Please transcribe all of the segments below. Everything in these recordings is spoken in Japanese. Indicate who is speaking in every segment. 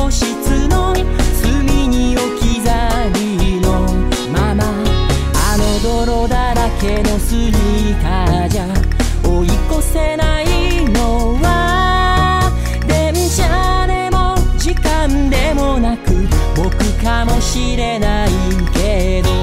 Speaker 1: 室の隅に置き去りのまま、あの泥だらけのスニーカーじゃ追い越せないのは、電車でも時間でもなく僕かもしれないけど、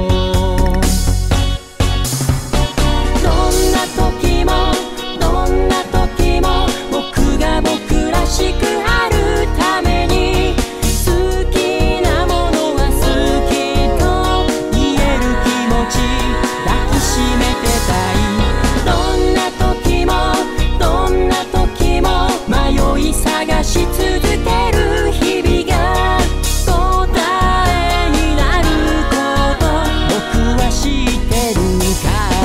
Speaker 1: どんな時もどんな時も僕が僕らしくあるために、好きなものは好きと言える気持ち抱きしめてたい。どんな時もどんな時も迷い探し続ける日々が答えになること僕は知ってるから。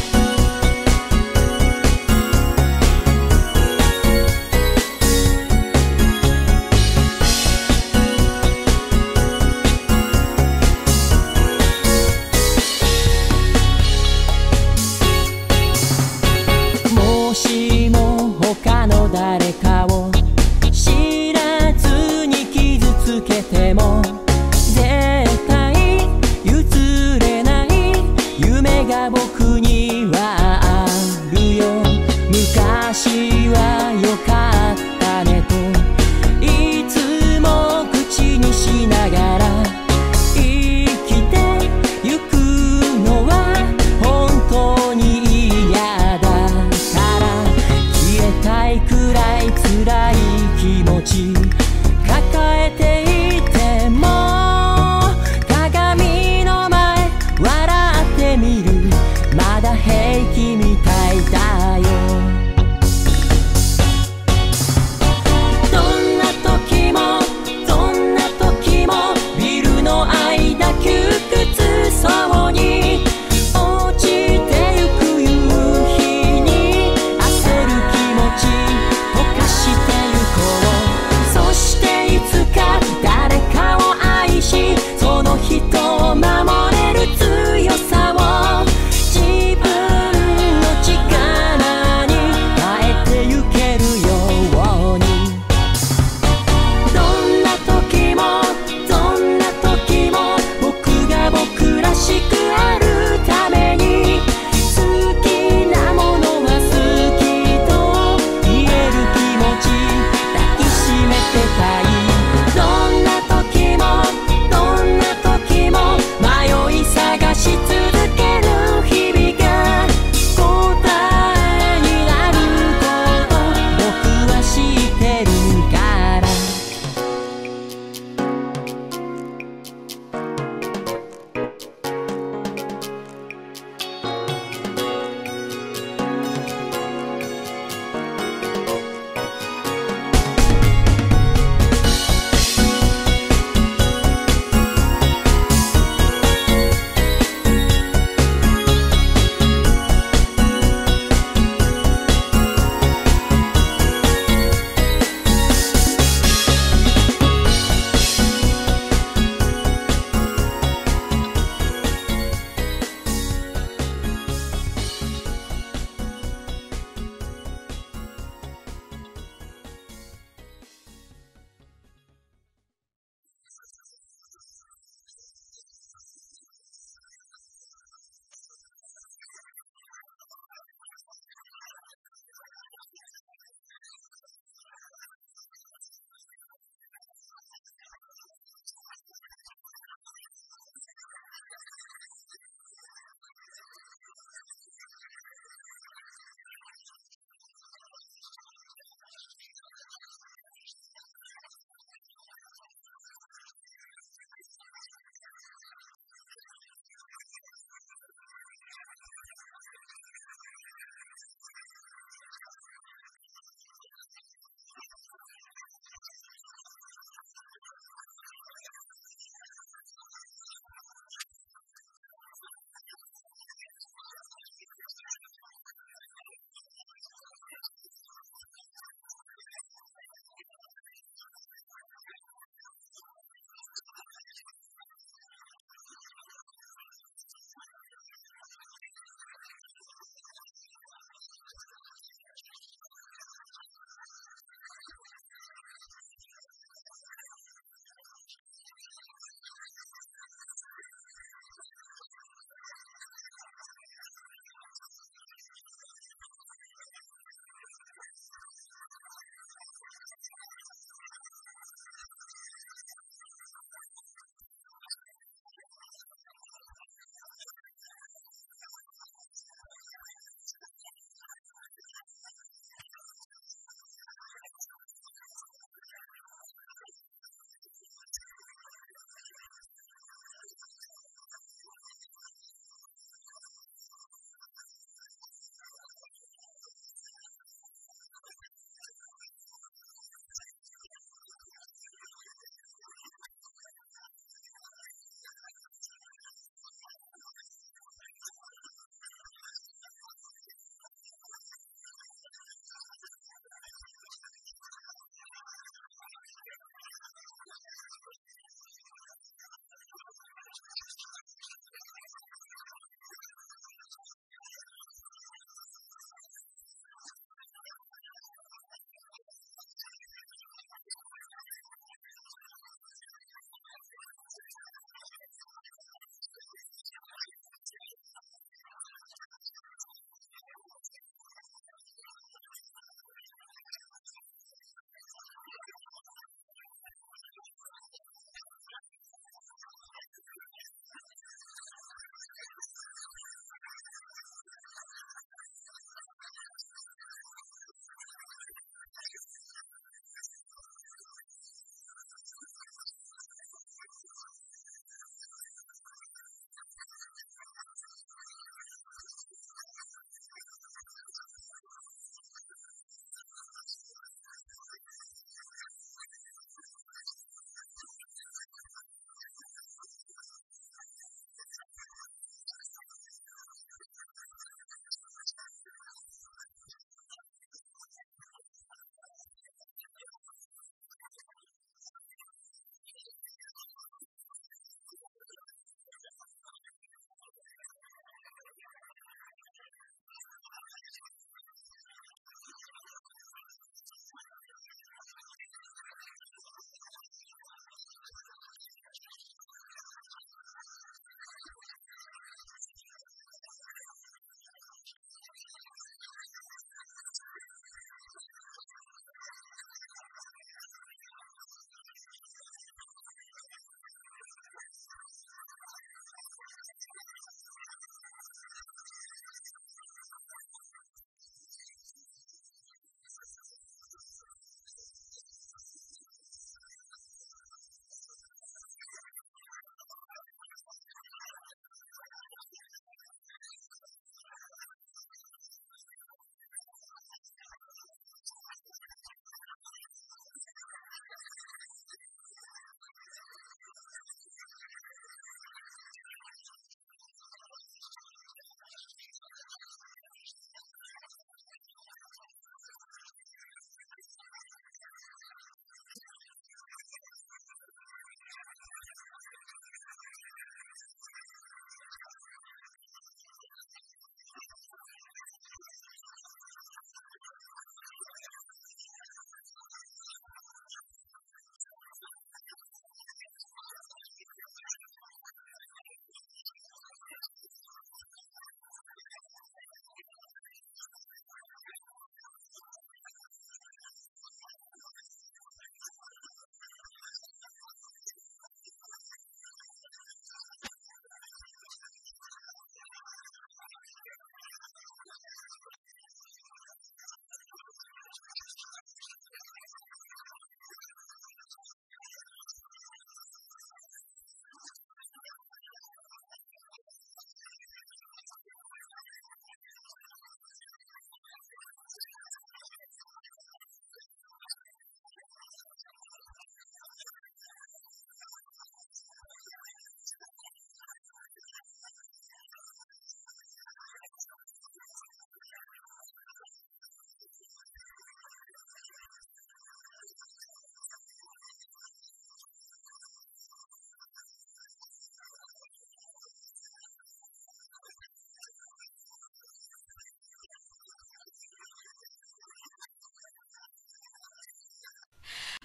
Speaker 1: もしも他の誰かを知らずに傷つけても絶対譲れない夢が僕にはあるよ。昔は良かったねといつも口にしながら生きてゆくのは本当に嫌だから、消えたいくらい辛い気持ち抱えていても、鏡の前笑ってみるまだ平気みたいだよ。どんな時もどんな時もビルの間窮屈そうに落ちてゆく夕日に焦る気持ち溶かしてゆこう。そしていつか誰かを愛しその人を守れる強さを自分の力に変えてゆけるように。どんな時もどんな時も僕が僕らしくあるために、好きなものは好きと言える気持ち抱きしめてたい。どんな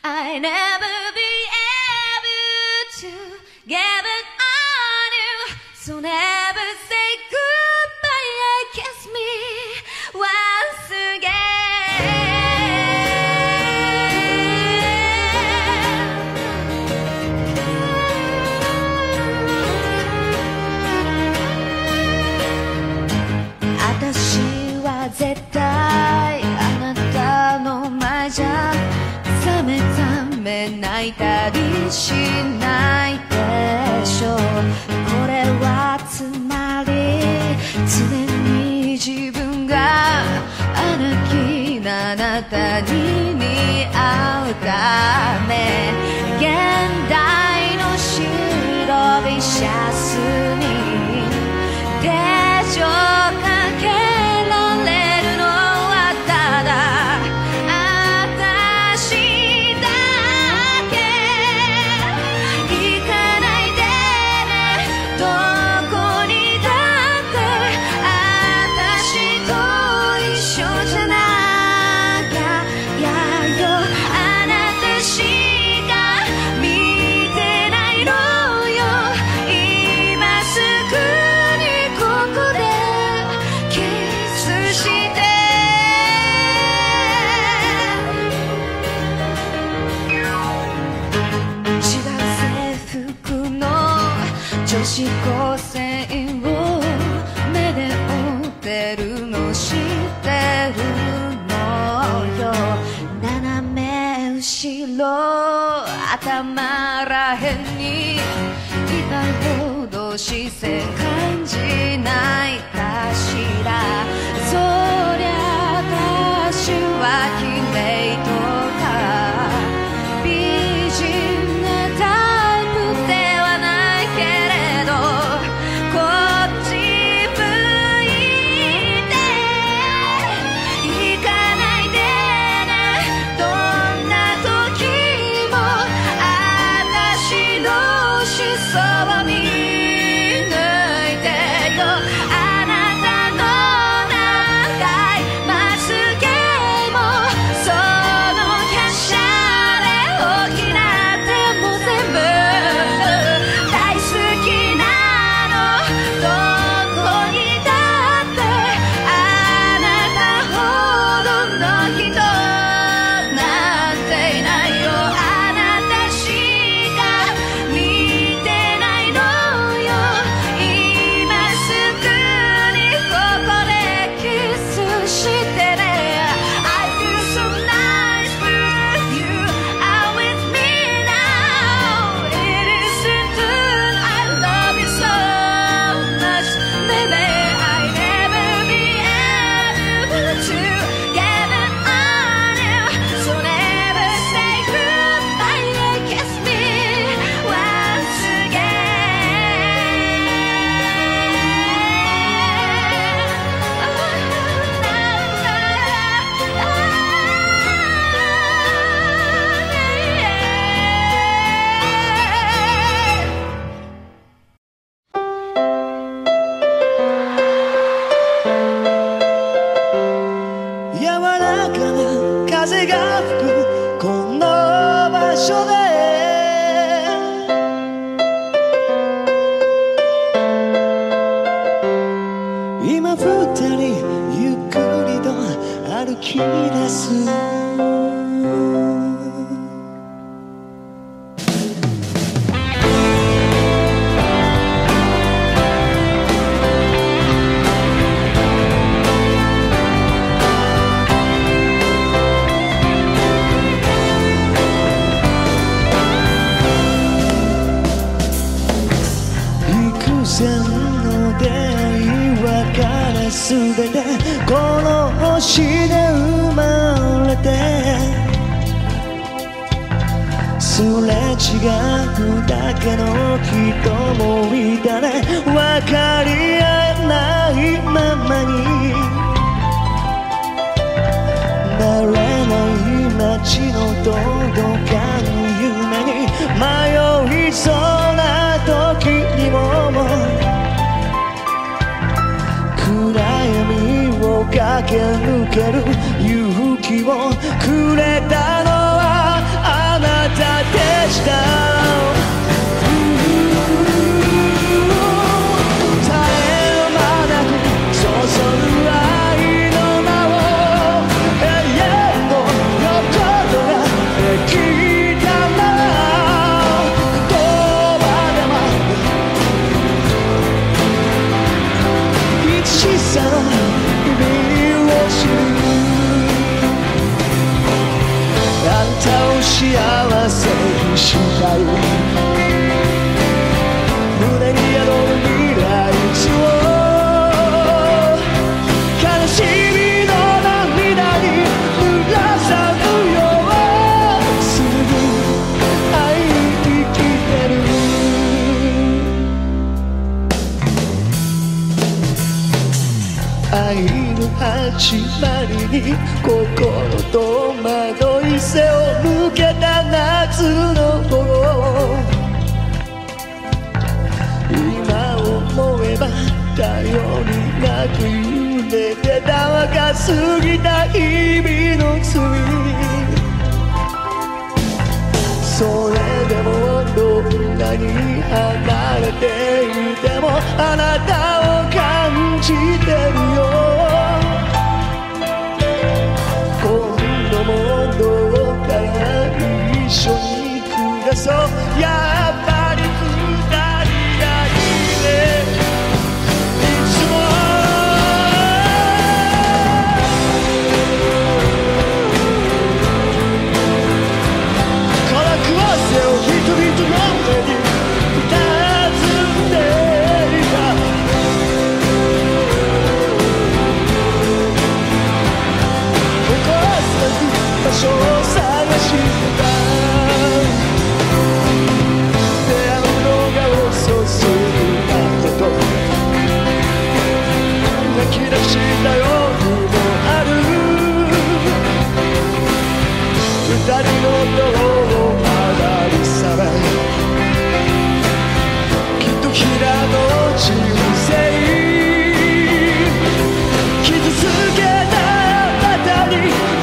Speaker 1: I never be able to give it on you, so never say goodbye, kiss me once again 私は絶対あなたの前じゃ冷め泣いたりしないでしょう。これはつまり常に自分があなたに似合うため現代の白いシャツに手錠かけられるのはただ女子高生を目で追ってるの知ってるのよ斜め後ろ頭らへんにいたほど視線感じないかしらそりゃ私は綺麗とか美人なタイプで風が吹くこの場所で今二人ゆっくりと歩き出すすべてこの星で生まれてすれ違うだけの人もいたね分かり合えないままに慣れない街のどこかの夢に迷いそうな時にも暗闇を駆け抜ける勇気をくれたのはあの
Speaker 2: した絶え間なく注ぐ愛の名を永遠の横とができたならどこまでもいつしさの意味を知るあんたを幸せにしたい胸に宿る未来図を悲しみの涙に濡らさぬようすぐ会いに来てる愛の始まりに心と惑い背を向けた夏の頃今思えば頼りなく揺れてた若すぎた日々の罪それでもどんなに離れていてもあなたを感じてるよ今度もどうか一緒に暮らそうやっぱり二人がいいねいつもからくわせを人々の目に佇んでいた場所を探してた出会うのが遅すぎたけど泣き出した夜もある二人の塔を上がりさまきっと平の人生傷つけたあなたに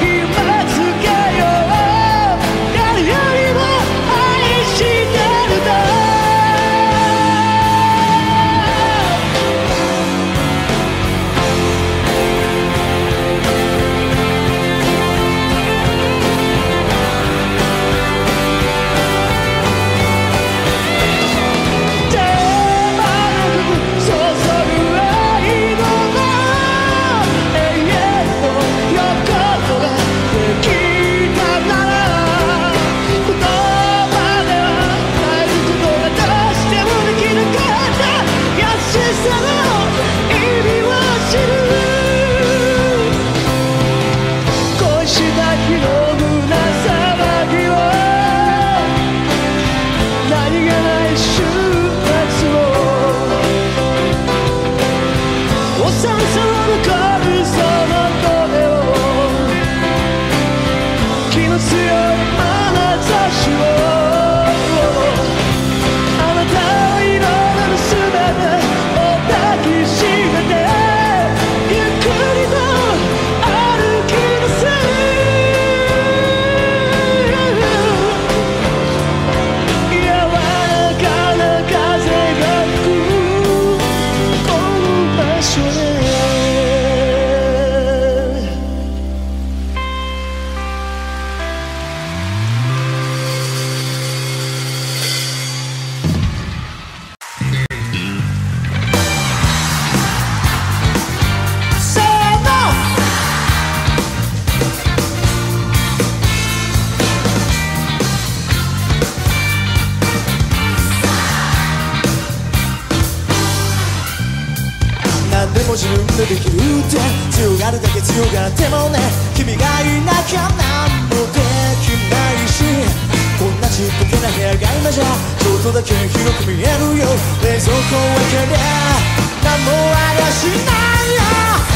Speaker 3: も自分でできるって強がるだけ強がってもね君がいなきゃ何もできないしこんなちっぽけな部屋が今じゃちょっとだけ広く見えるよ冷蔵庫を開けりゃ何もありゃしないよ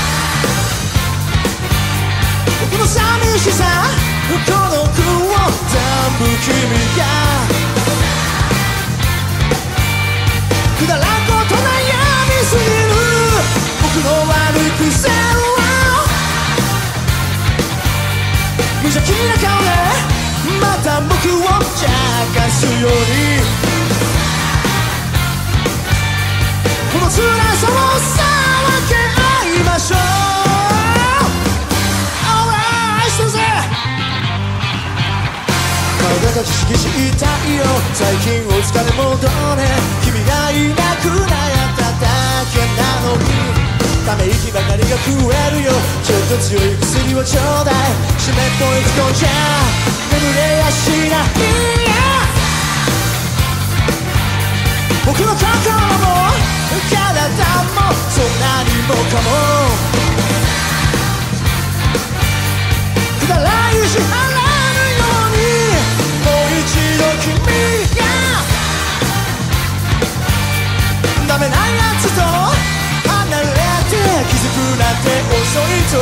Speaker 3: 僕の寂しさ孤独を全部君がくだらんこと悩みすぎる僕の悪い癖は無邪気な顔でまた僕を邪魔すさいよ最近お疲れモードね君がいなく悩んだだけなのにため息ばかりが食えるよちょっと強い薬をちょうだい湿っぽい布団じゃ眠れやしない僕の心も体もそんなにもかもくだらないし払うようにもう一度君がダメなやつと離れて気づくなんて遅いと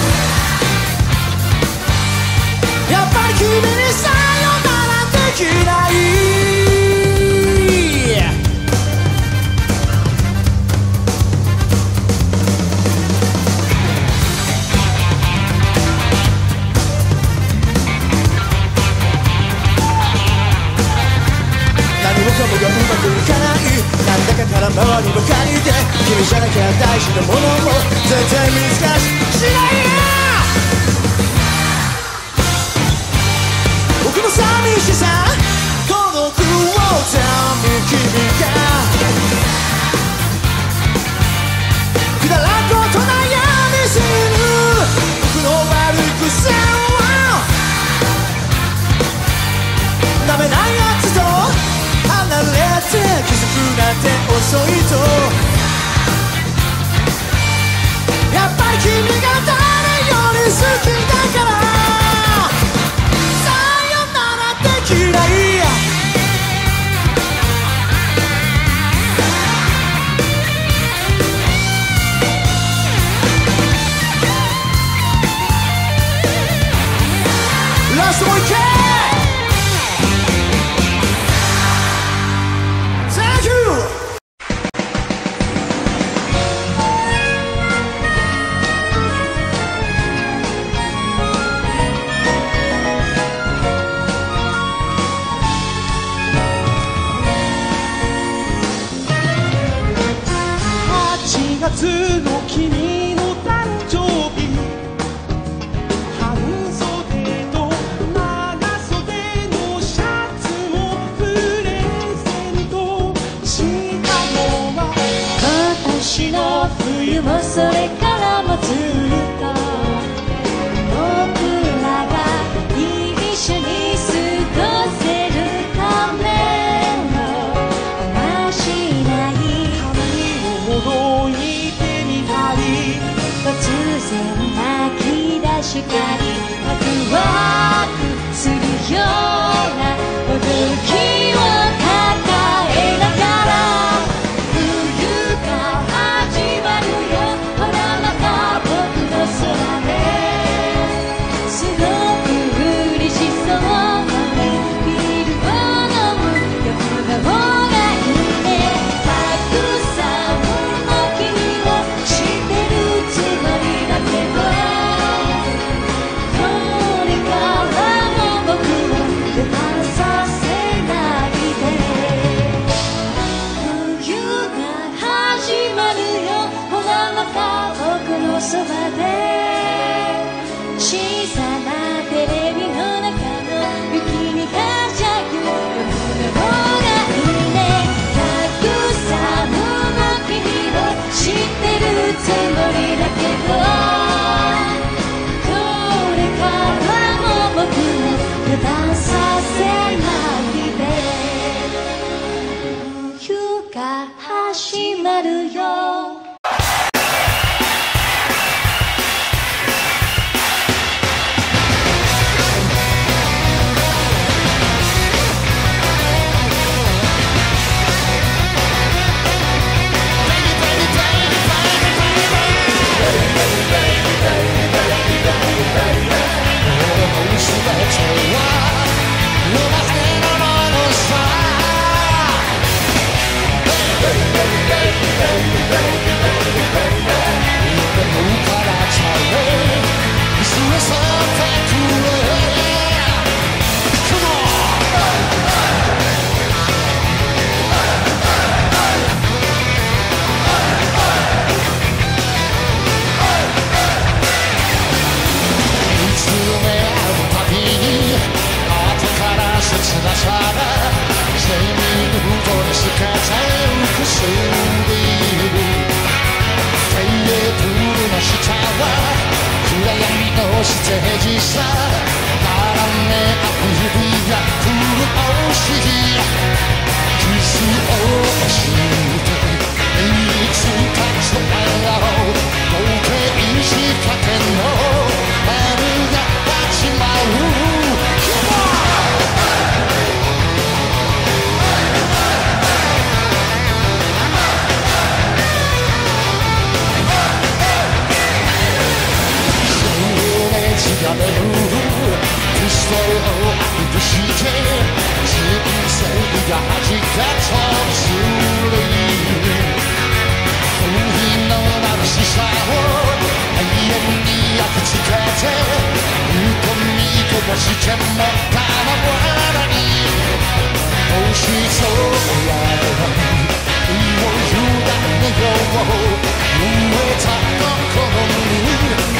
Speaker 3: やっぱり君にさよならできない何もかもがうまくいかないなんだか空回りばかりで君じゃなきゃ大事なものも全然見つかしないや僕の寂しさ孤独を痛む君がくだらんこと悩みする僕の悪い癖をダメなやつと離れて気づくなんて遅いとやっぱり君が誰より好きだからさよならできないラストもいけ
Speaker 2: 8月の君の誕生日半袖と長袖のシャツをプレゼントしたのは
Speaker 1: 今年の冬もそれからもずっと僕らが一緒に過ごせるための話ない
Speaker 2: ほどいてみたり
Speaker 1: 突然泣き出したりワクワクするような驚きを抱えながら冬が始まるよほらまた僕の空ですごく嬉しそうにビールを飲む横顔がいいねたくさんの君を知ってるつもりだけどこれからも僕を
Speaker 4: くすりテーブルの下は暗闇のステージさ絡めあく指や苦労しキスをしていつかそれを合計したての春が始まるやめるピストルをアップして人生が弾け飛ぶする風鈴の眩しさを永遠に焼き付けて見込み飛ばしても構わないもしそうやれば身を委ねよう燃えた心に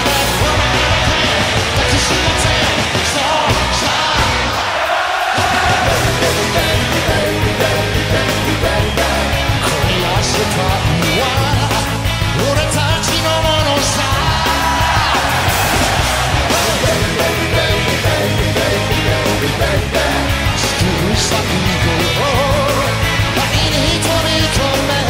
Speaker 4: 世界は俺たちのものさ地球最後を愛に飛び込め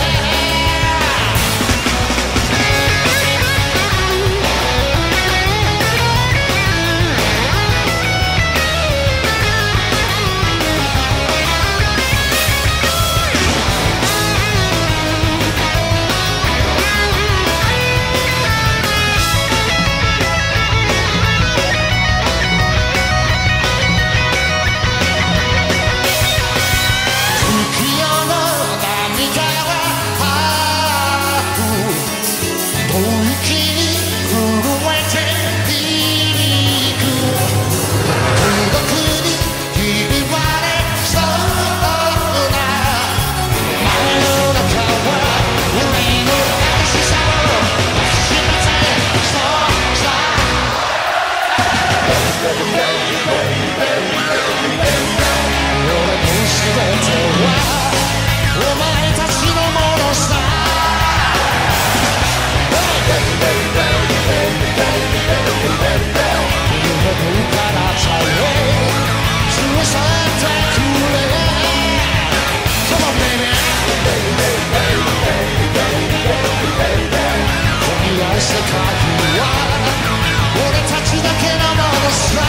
Speaker 4: 世界は俺たちだけのものさ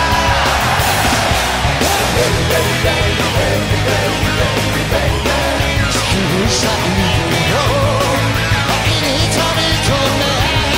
Speaker 4: 地球最後の愛に飛び込め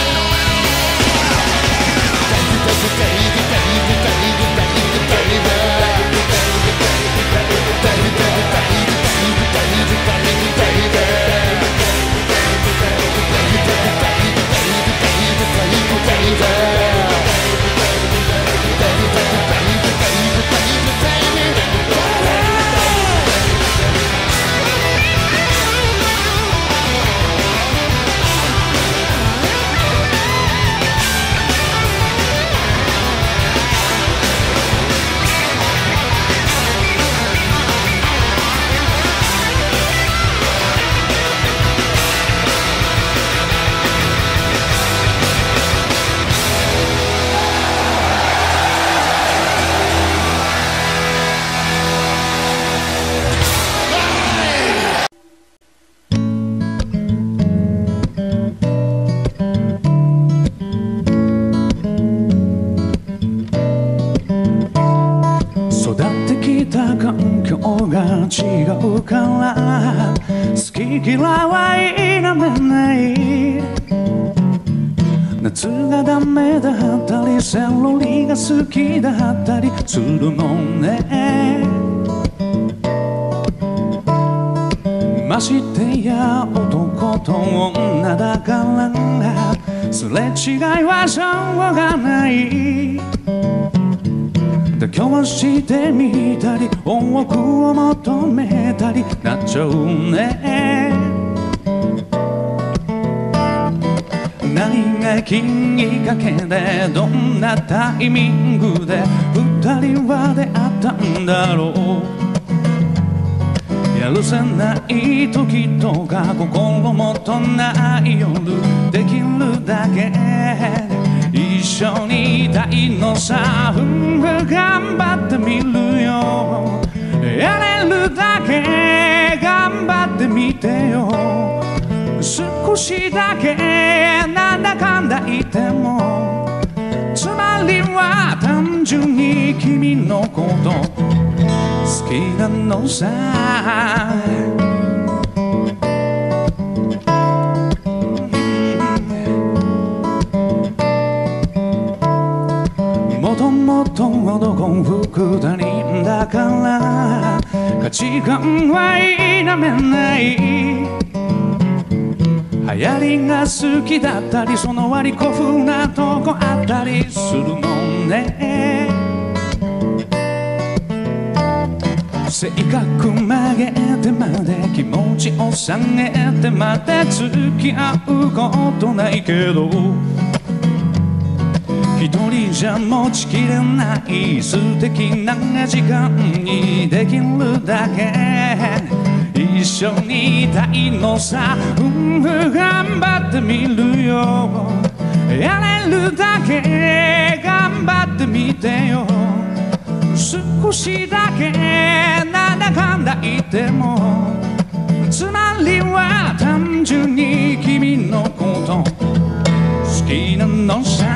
Speaker 4: 違うから好き嫌いは否めない夏がダメだったりセロリが好きだったりするもんねましてや男と女だからすれ違いはしょうがない妥協してみたり多くを求めたりなっちゃうね何がきっかけでどんなタイミングで二人は出会ったんだろう
Speaker 2: 許せない時とか心もとない夜できるだけ一緒にいたいのさ頑張ってみるよやれるだけ頑張ってみてよ少しだけなんだかんだ言ってもつまりは単純に君のこと好きなのさもともと男二人だから価値観は否めない流行りが好きだったりその割り古風なとこあったりするもんね性格曲げてまで気持ちを下げてまで付き合うことないけど一人じゃ持ちきれない素敵な時間にできるだけ一緒にいたいのさ頑張ってみるよやれるだけ頑張ってみてよ少しだけなんだかんだ言ってもつまりは単純に君のこと好きなのさ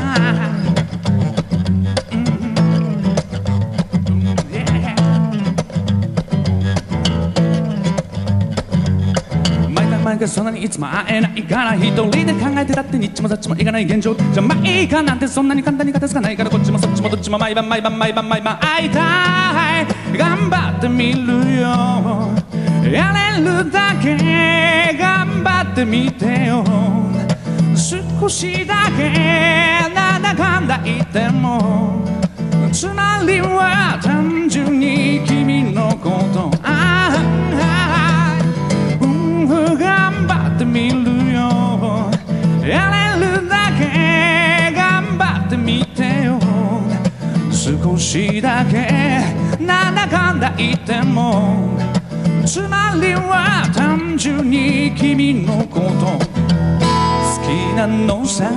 Speaker 2: 毎回そんなにいつも会えないから一人で考えてたってニッチもサッチもいかない現状じゃまあいいかなんてそんなに簡単に片付かないからこっちもそっちもどっちも毎晩毎晩毎晩毎晩会いたい頑張ってみるよやれるだけ頑張ってみてよ少しだけなんだかんだ言ってもつまりは単純に君のこと頑張ってみるよやれるだけ頑張ってみてよ少しだけなんだかんだ言ってもつまりは単純に君のこと好きなのさ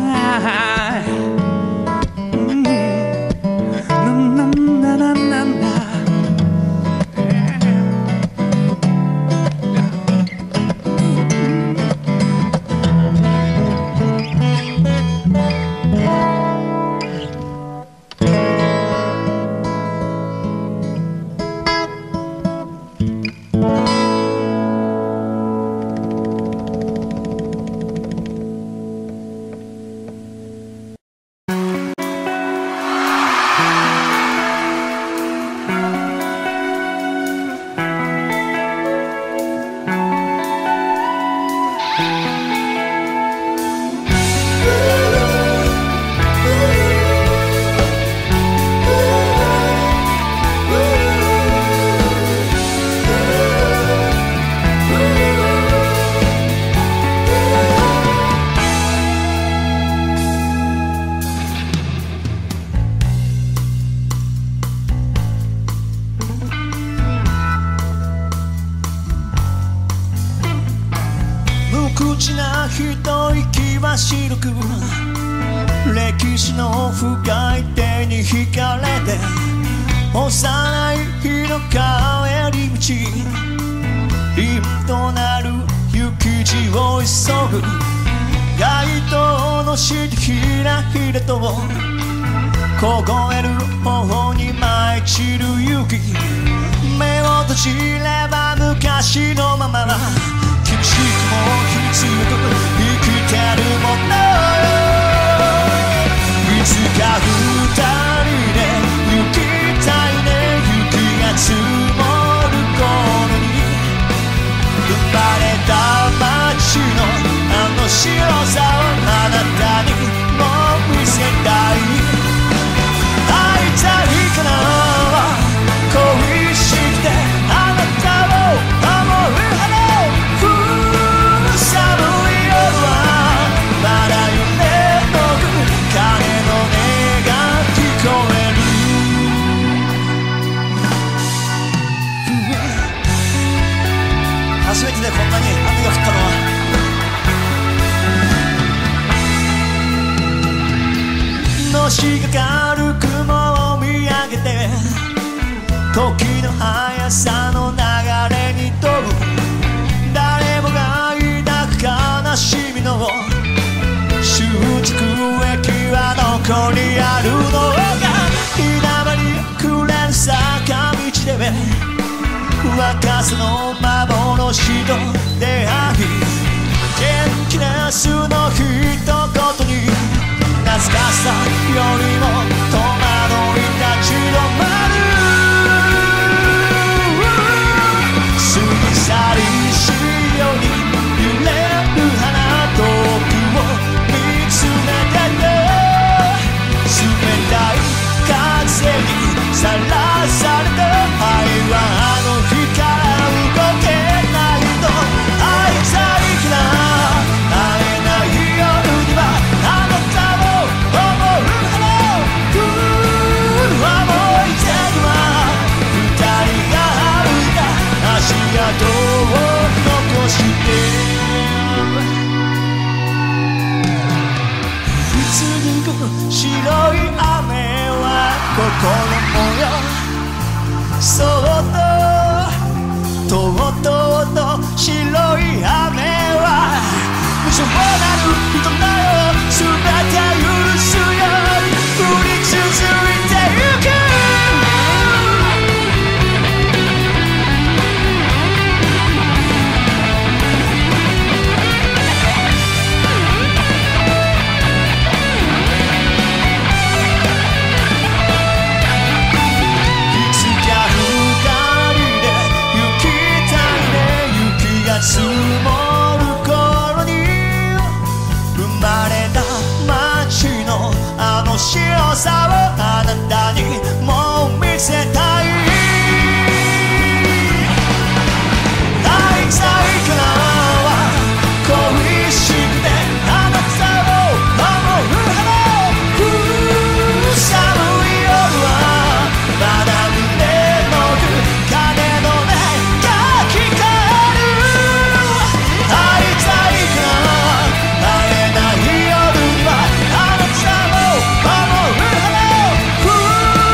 Speaker 3: 無口な一息は白く歴史の深い手に惹かれて幼い日の帰り道凛となる雪地を急ぐ街灯の下ひらひらと凍える頬に舞い散る雪目を閉じれば昔のまま厳しくも必要と生きてるものいつか二人で行きたいね雪が積もる頃に生まれた街のあの白さをあなたにもう見せたい会いたいかな恋してあなたを守る初めてでこんなに雨が降ったのは。のしかかる雲を見上げて時の速さの流れに飛ぶ誰もが抱く悲しみの終着駅はどこにあるのか稲葉にくれる坂道で若さの幻と出会い元気な素の一言に懐かしさよりも戸惑い立ち止まる過ぎ去りしいように揺れる花遠くを見つめてる冷たい風にさらされた愛はあの日から動けないと愛されきら会えない夜にはあなたを思う花来る思い出には二人が歩いた足跡を残していつにこの白い雨は心もよそっととうとうと白い雨は無情なる人だよ全て許すよ降り続いてゆく積もる頃に生まれた街のあの白さをあなたにもう見せたい会いたいからは恋しくてあなたを守る花寒い夜はまだ胸の奥鐘の音が聞こえ「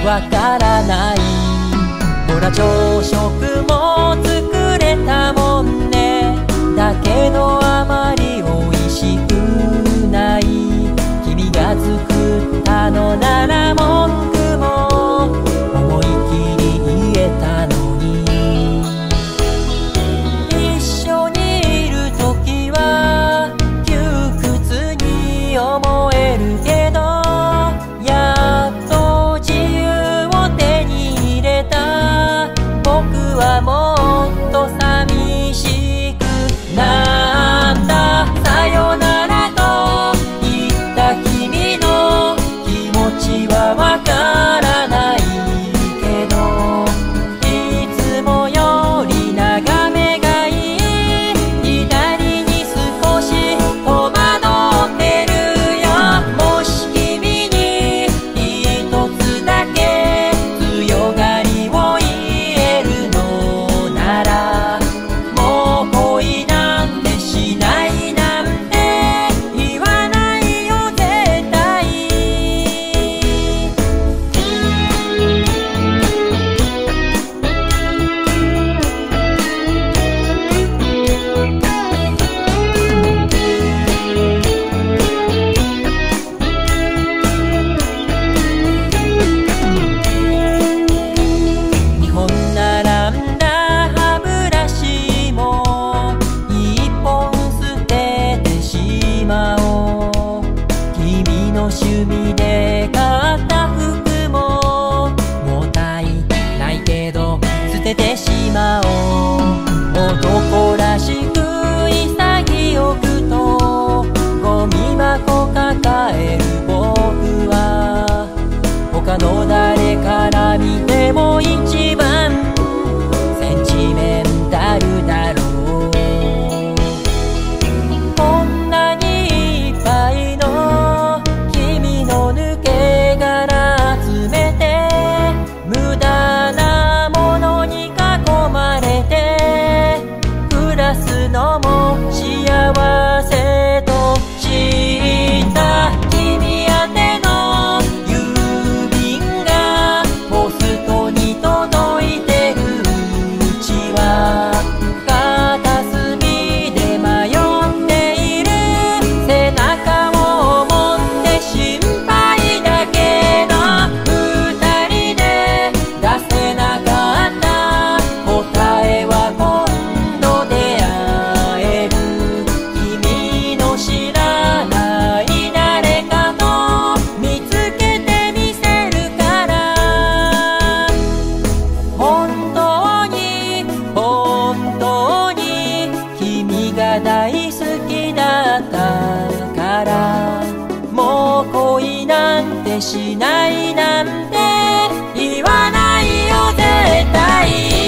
Speaker 1: わからない。ほら朝食も作れたもんね。だけどあまりおいしくない。君が作ったのなら文句も思いきり言えたのに。一緒にいる時は窮屈に思えるけど、やっと自由を手に入れた。僕はもっと寂しくなった。さよならと言った君の気持ちはわからないけど、いつもより眺めがいい。左に少し戸惑ってるよ。もし君に一つだけ強がりを言えるのなら、もう恋なんてしないなんて言わないよ絶対。2本並んだ歯ブラシも1本捨ててしまおう。君の趣味で買った服ももったいないけど捨ててしまおう。男らしく潔くとゴミ箱抱える僕は、他の誰から見ても一番センチメンタルだろう。こんなにいっぱいの君の抜け殻集めて、無駄なものに囲まれて暮らすのも幸せと知った。君宛ての郵便がポストに届いてるうちは、片隅で迷っている背中を持って心配だけど、二人で出せなかった答えは今度出会える。君の知らない誰かと見つけてみせるから。本当に本当に君が大好きだったから、もう恋なんてしないなんて言わないよ絶対。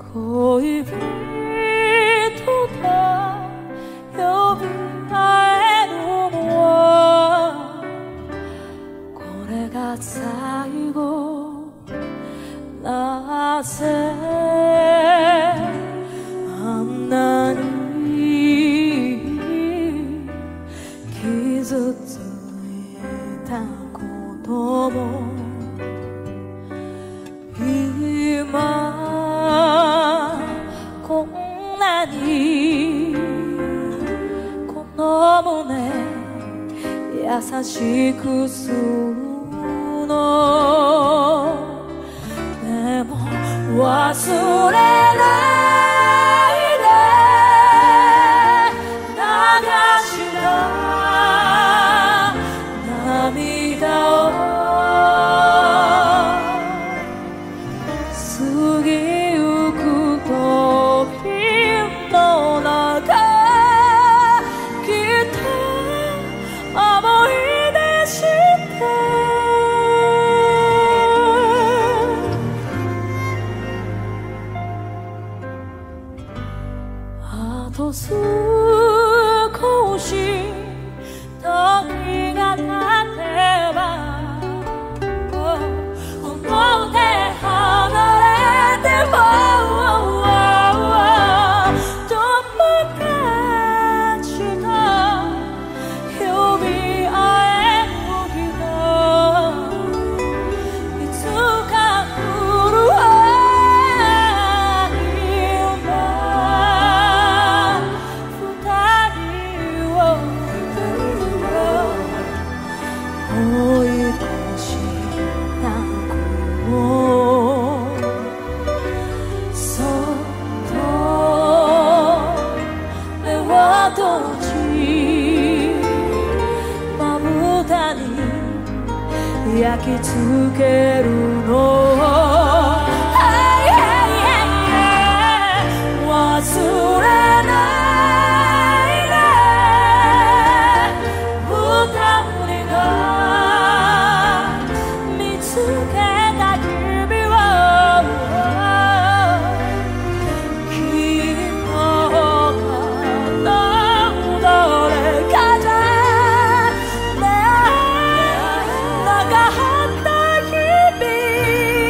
Speaker 1: 恋人だ呼び合えるのはこれが最後。なぜあんなに傷ついたことも今こんなにこの胸優しくするのでも忘れないで流した涙を過ぎゆく時の中きっと思い出してあと少し時が経てばこの手離れても友達と呼び合える日がいつか来るわ追い越した子もそっと目は閉じまぶたに焼き付けるの忘れないで二人が見つけた君をきっとどれかじゃなかった日々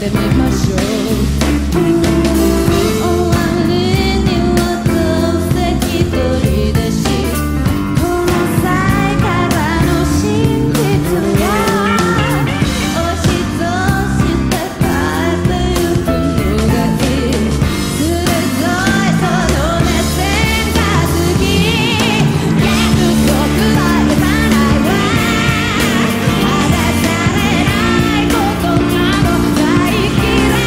Speaker 1: ってみましょう。終わりにはどうせ一人だし、この際からの真実は押し通して帰ってゆくのがいい。鋭いその目線が好き。約束は許さないわ。離されないことなど大嫌い。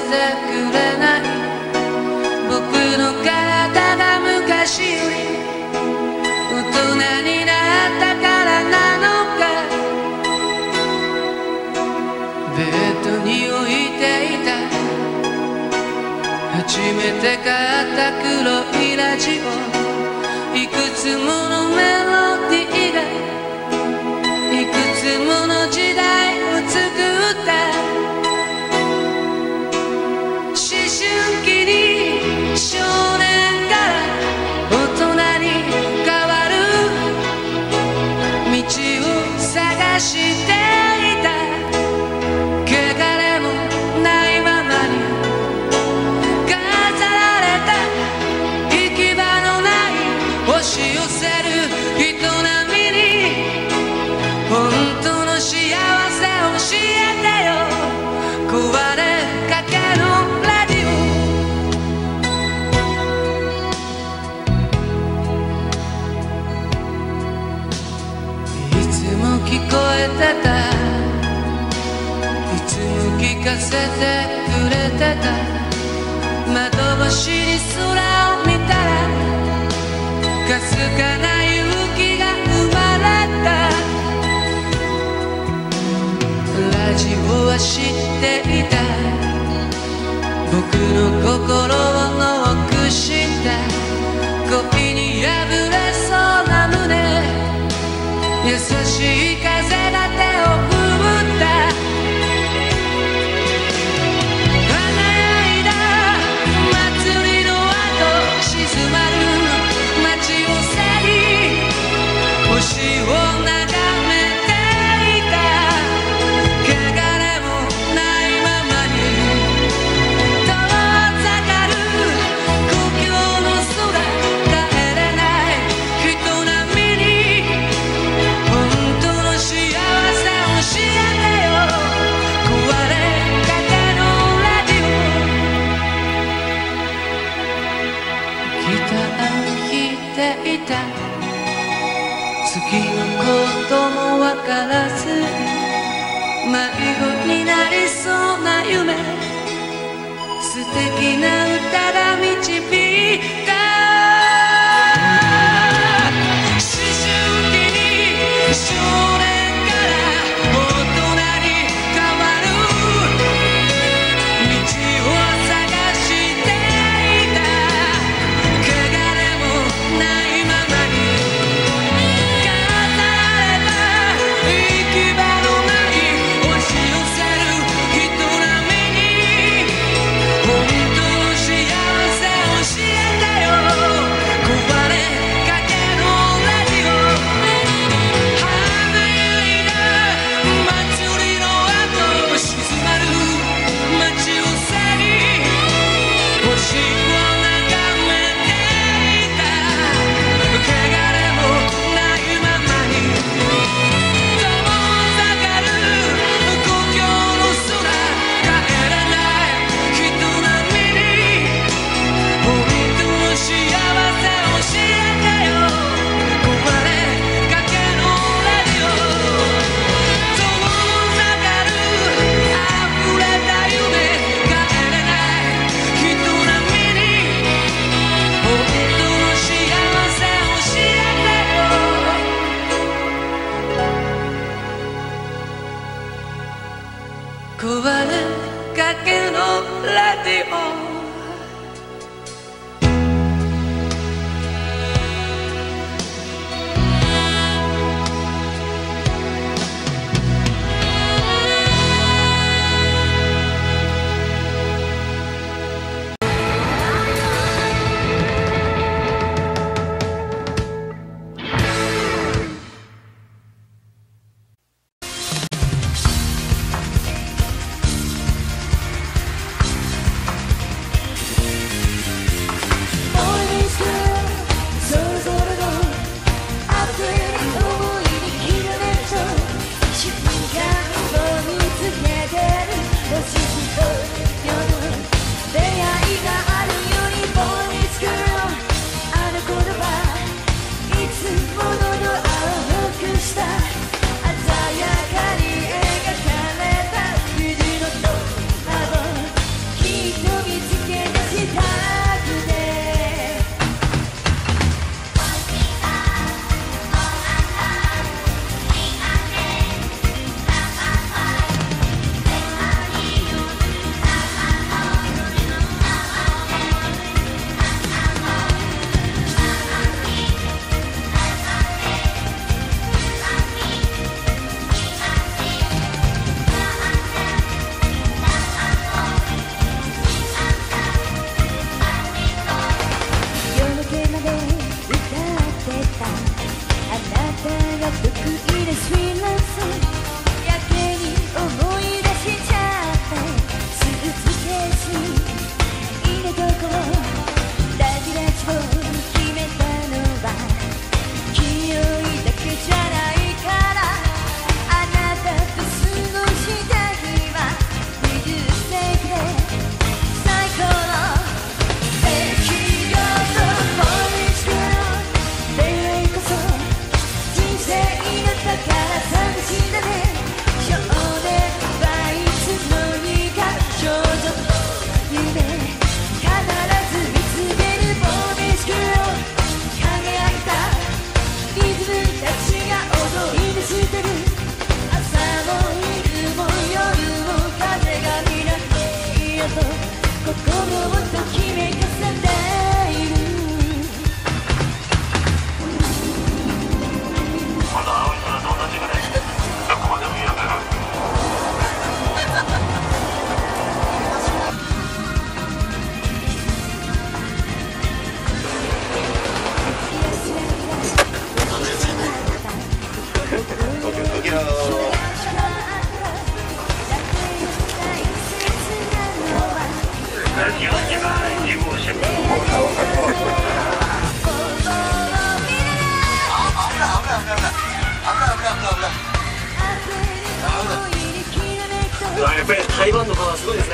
Speaker 5: てくれない僕の体が昔より大人になったからなのかベッドに置いていた初めて買った黒いラジオいくつものメロディーがいくつもの時代を作った思春期に少年から大人に変わる道を探していた汚れもないままに飾られた行き場のない押し寄せる営みに本当の幸せ教えてよ壊れかけのラジオいつも聞こえてたいつも聞かせてくれてた窓越しに空を見たらかすかな勇気が生まれたラジオは知っていた僕の心をノックした恋に破れそうな胸優しい風が手を振った輝いた祭りの後静まる街を背に星を眺めていた汚れもないままに遠ざかる故郷の空帰れない人並みに本当の幸せ教えてよ壊れかけのラジオギター弾いていた次のこともわからず迷子になりそうな夢素敵な歌が導いた思春期に少年から大人に変わる道を探していた汚れもないままに飾られた行き場のない押し寄せる人並みに本当の幸せ教えてよ
Speaker 1: でスイーランスやけに思い出しちゃってスーツケース入れとこうラジラジを決めたのは清いだけじゃないからあなたと過ごした日は20世紀で最高の出来事も見つけろ恋愛こそ人生の宝探しだね少年バイツのにか少女の夢必ず見つけるボーイスクール輝いたリズムたちが踊り出してる朝も昼も夜も風がみなっていると心をときめかせている
Speaker 6: この青い空と同じぐらいどこまでもやめろやっぱり台湾のパワーすごいですね。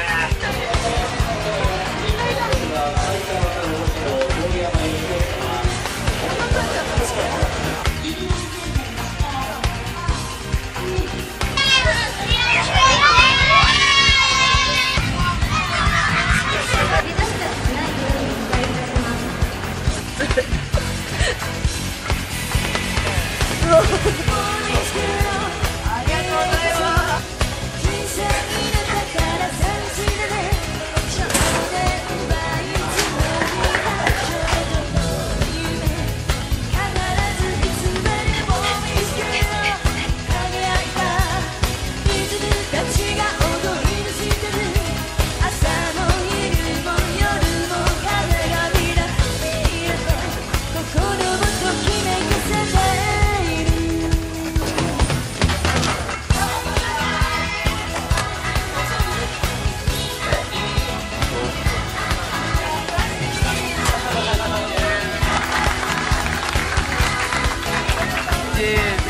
Speaker 5: で